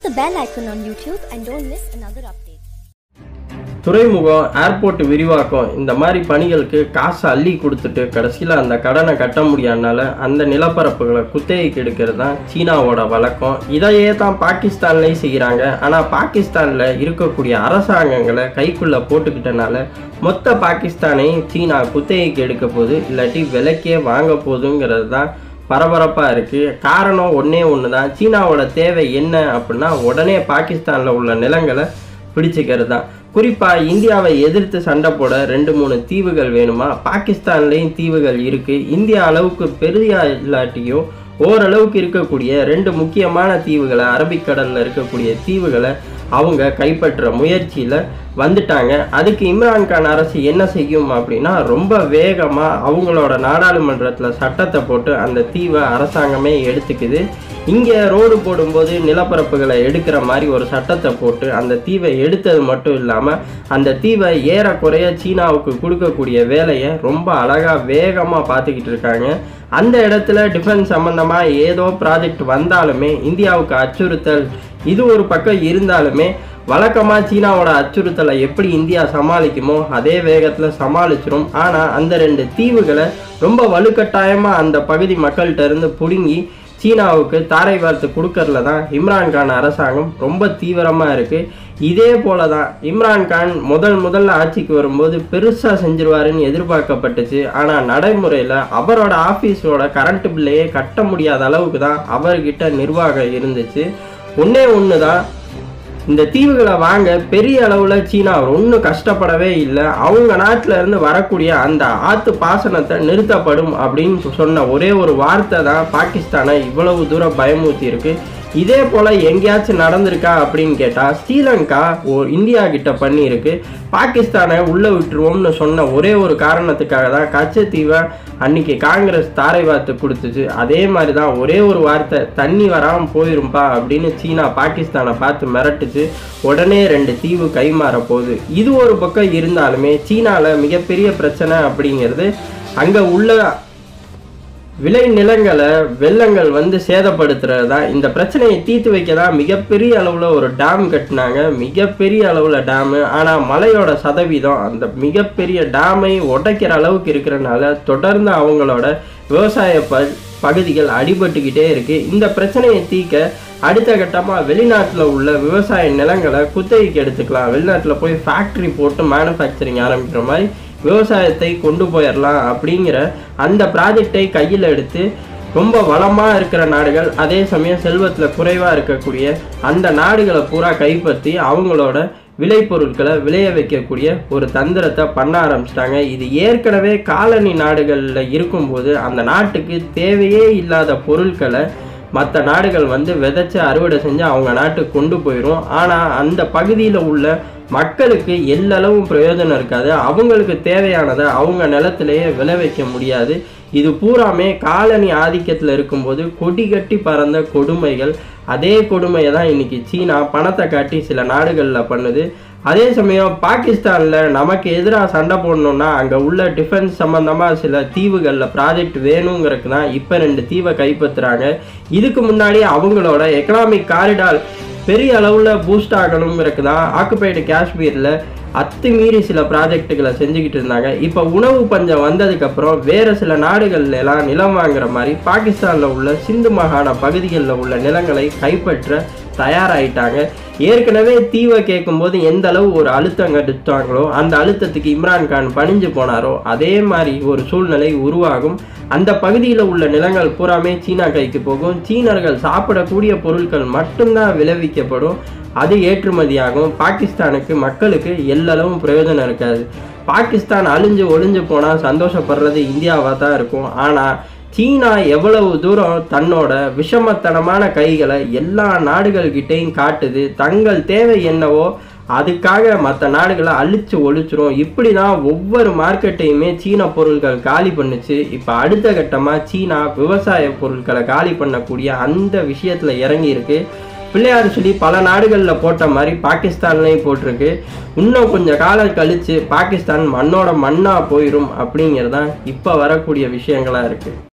the bell icon on YouTube and don't miss another update. துறைமுகம் airport விரிவாக்கம் இந்த மாதிரி பணிகளுக்கு காசு அள்ளி கொடுத்துட்டு கடைசியில் அந்த கடனை கட்ட முடியாதனால அந்த நிலப்பரப்புகளை குத்தகைக்கு எடுக்கிறது தான் சீனாவோட வழக்கம். இதையே தான் பாகிஸ்தான்லேயும் செய்கிறாங்க. ஆனால் பாகிஸ்தானில் இருக்கக்கூடிய அரசாங்கங்களை கைக்குள்ளே போட்டுக்கிட்டனால மொத்த பாகிஸ்தானையும் சீனா குத்தகைக்கு எடுக்க போகுது, இல்லாட்டி விலைக்கே வாங்க போகுதுங்கிறது தான் பரபரப்பாக இருக்குது. காரணம் ஒன்று தான், சீனாவோட தேவை என்ன அப்படின்னா உடனே பாகிஸ்தானில் உள்ள நிலங்களை பிடிச்சிக்கிறது தான். குறிப்பாக இந்தியாவை எதிர்த்து சண்டை போட 2-3 தீவுகள் வேணுமா? பாகிஸ்தான்லேயும் தீவுகள் இருக்குது. இந்தியா அளவுக்கு பெரிய இல்லாட்டியும் ஓரளவுக்கு இருக்கக்கூடிய 2 முக்கியமான தீவுகளை, அரபிக்கடலில் இருக்கக்கூடிய தீவுகளை அவங்க கைப்பற்ற முயற்சியில் வந்துட்டாங்க. அதுக்கு இம்ரான்கான் அரசு என்ன செய்யும் அப்படின்னா ரொம்ப வேகமாக அவங்களோட நாடாளுமன்றத்தில் சட்டத்தை போட்டு அந்த தீவை அரசாங்கமே எடுத்துக்குது. இங்கே ரோடு போடும்போது நிலப்பரப்புகளை எடுக்கிற மாதிரி ஒரு சட்டத்தை போட்டு அந்த தீவை எடுத்தது மட்டும் இல்லாமல் அந்த தீவை ஏறக்குறைய சீனாவுக்கு கொடுக்கக்கூடிய வேலையை ரொம்ப அழகாக வேகமாக பார்த்துக்கிட்டு இருக்காங்க. அந்த இடத்துல டிஃபென்ஸ் சம்மந்தமாக ஏதோ ப்ராஜெக்ட் வந்தாலுமே இந்தியாவுக்கு அச்சுறுத்தல் இது ஒரு பக்கம் இருந்தாலுமே வழக்கமாக சீனாவோட அச்சுறுத்தலை எப்படி இந்தியா சமாளிக்குமோ அதே வேகத்தில் சமாளிச்சிடும். ஆனால் அந்த 2 தீவுகளை ரொம்ப வலுக்கட்டாயமாக அந்த பகுதி மக்கள்கிட்ட இருந்து பிடுங்கி சீனாவுக்கு தாரை வார்த்து கொடுக்கறதுல தான் இம்ரான்கான் அரசாங்கம் ரொம்ப தீவிரமாக இருக்குது. இதே போல தான் இம்ரான்கான் முதல்ல ஆட்சிக்கு வரும்போது பெருசாக செஞ்சிருவாருன்னு எதிர்பார்க்கப்பட்டுச்சு. ஆனால் நடைமுறையில் அவரோட ஆஃபீஸோட கரண்ட் பில்லையே கட்ட முடியாத அளவுக்கு தான் அவர்கிட்ட நிர்வாகம் இருந்துச்சு. ஒன்று தான், இந்த தீவுகளை வாங்க பெரிய அளவில் சீனா ஒன்றும் கஷ்டப்படவே இல்லை. அவங்க நாட்டில் இருந்து வரக்கூடிய அந்த ஆற்று பாசனத்தை நிறுத்தப்படும் அப்படின்னு சொன்ன ஒரே ஒரு வார்த்தை தான் பாகிஸ்தானை இவ்வளவு தூரம் பயமுறுத்தி இருக்கு. இதே போல் எங்கேயாச்சும் நடந்திருக்கா அப்படின்னு கேட்டால் ஸ்ரீலங்கா இந்தியா கிட்ட பண்ணியிருக்கு. பாகிஸ்தானை உள்ளே விட்டுருவோம்னு சொன்ன ஒரே ஒரு காரணத்துக்காக தான் கச்சத்தீவை அன்னைக்கு காங்கிரஸ் தாரை வார்த்து கொடுத்துச்சு. அதே மாதிரி தான் ஒரே ஒரு வார்த்தை, தண்ணி வராமல் போயிரும்பா அப்படின்னு சீனா பாகிஸ்தானை பார்த்து மிரட்டுச்சு. உடனே 2 தீவு கைமாற போகுது. இது ஒரு பக்கம் இருந்தாலுமே சீனாவில் மிகப்பெரிய பிரச்சனை அப்படிங்கிறது அங்கே உள்ள விளை நிலங்களை வெள்ளங்கள் வந்து சேதப்படுத்துறது தான். இந்த பிரச்சனையை தீர்த்து வைக்க தான் மிகப்பெரிய அளவில் ஒரு டேம் கட்டினாங்க, மிகப்பெரிய அளவில் டேமு. ஆனால் மழையோட சதவீதம் அந்த மிகப்பெரிய டேமை உடைக்கிற அளவுக்கு இருக்கிறனால தொடர்ந்து அவங்களோட விவசாய பகுதிகள் அடிபட்டுக்கிட்டே இருக்குது. இந்த பிரச்சனையை தீர்க்க அடுத்த கட்டமாக வெளிநாட்டில் உள்ள விவசாய நிலங்களை குத்தகைக்கு எடுத்துக்கலாம், வெளிநாட்டில் போய் ஃபேக்ட்ரி போட்டு மேனுஃபேக்சரிங் ஆரம்பிக்கிற மாதிரி விவசாயத்தை கொண்டு போயிடலாம் அப்படிங்கிற அந்த ப்ராஜெக்டை கையில் எடுத்து ரொம்ப வளமாக இருக்கிற நாடுகள், அதே சமயம் செல்வத்தில் குறைவாக இருக்கக்கூடிய அந்த நாடுகளை பூரா கைப்பற்றி அவங்களோட விளைபொருட்களை விளைய வைக்கக்கூடிய ஒரு தந்திரத்தை பண்ண ஆரம்பிச்சிட்டாங்க. இது ஏற்கனவே காலனி நாடுகளில் இருக்கும்போது அந்த நாட்டுக்கு தேவையே இல்லாத பொருட்களை மற்ற நாடுகள் வந்து விதைச்சி அறுவடை செஞ்சு அவங்க நாட்டுக்கு கொண்டு போயிடும். ஆனால் அந்த பகுதியில் உள்ள மக்களுக்கு எல்லளவும் பிரயோஜனம் இருக்காது. அவங்களுக்கு தேவையானதை அவங்க நிலத்திலேயே விளைவிக்க முடியாது. இது பூராமே காலனி ஆதிக்கத்தில் இருக்கும்போது கொடி கட்டி பறந்த கொடுமைகள். அதே கொடுமையை தான் இன்றைக்கி சீனா பணத்தை காட்டி சில நாடுகளில் பண்ணுது. அதே சமயம் பாகிஸ்தானில் நமக்கு எதிராக சண்டை போடணுன்னா அங்கே உள்ள டிஃபென்ஸ் சம்மந்தமாக சில தீவுகளில் ப்ராஜெக்ட் வேணுங்கிறதுக்கு தான் இப்போ 2 தீவை கைப்பற்றுறாங்க. இதுக்கு முன்னாடி அவங்களோட எக்கனாமிக் காரிடார் பெரிய அளவில் பூஸ்ட் ஆகணுங்கிறதுக்கு தான் ஆக்குபைடு காஷ்மீரில் அத்துமீறி சில ப்ராஜெக்டுகளை செஞ்சுக்கிட்டு இருந்தாங்க. இப்போ உணவு பஞ்சம் வந்ததுக்கப்புறம் வேறு சில நாடுகள்லாம் நிலம் வாங்குற மாதிரி பாகிஸ்தானில் உள்ள சிந்து மாகாண பகுதிகளில் உள்ள நிலங்களை கைப்பற்ற தயாராகிட்டாங்க. ஏற்கனவே தீவை கேட்கும்போது எந்த அளவு ஒரு அழுத்தம் கட்டுத்தாங்களோ அந்த அழுத்தத்துக்கு இம்ரான்கான் பணிஞ்சு போனாரோ அதே மாதிரி ஒரு சூழ்நிலை உருவாகும். அந்த பகுதியில் உள்ள நிலங்கள் பூராமே சீனா கைக்கு போகும். சீனர்கள் சாப்பிடக்கூடிய பொருட்கள் மட்டும்தான் விளைவிக்கப்படும், அது ஏற்றுமதியாகும். பாகிஸ்தானுக்கு மக்களுக்கு எல்லளவும் பிரயோஜனம் இருக்காது. பாகிஸ்தான் அழிஞ்சு ஒழிஞ்சு போனால் சந்தோஷப்படுறது இந்தியாவாக தான் இருக்கும். ஆனால் சீனா எவ்வளவு தூரம் தன்னோட விஷமத்தனமான கைகளை எல்லா நாடுகள்கிட்டையும் காட்டுது, தங்கள் தேவை என்னவோ அதுக்காக மற்ற நாடுகளை அழிச்சு ஒழிச்சிரும். இப்படி தான் ஒவ்வொரு மார்க்கெட்டையுமே சீன பொருட்கள் காலி பண்ணுச்சு. இப்போ அடுத்த கட்டமாக சீனா விவசாய பொருட்களை காலி பண்ணக்கூடிய அந்த விஷயத்தில் இறங்கி இருக்கு. பிள்ளையார் சொல்லி பல நாடுகளில் போட்ட மாதிரி பாகிஸ்தான்லேயும் போட்டிருக்கு. இன்னும் கொஞ்சம் காலம் கழித்து பாகிஸ்தான் மண்ணோட மண்ணாக போயிடும் அப்படிங்கிறது தான் இப்போ வரக்கூடிய விஷயங்களாக இருக்குது.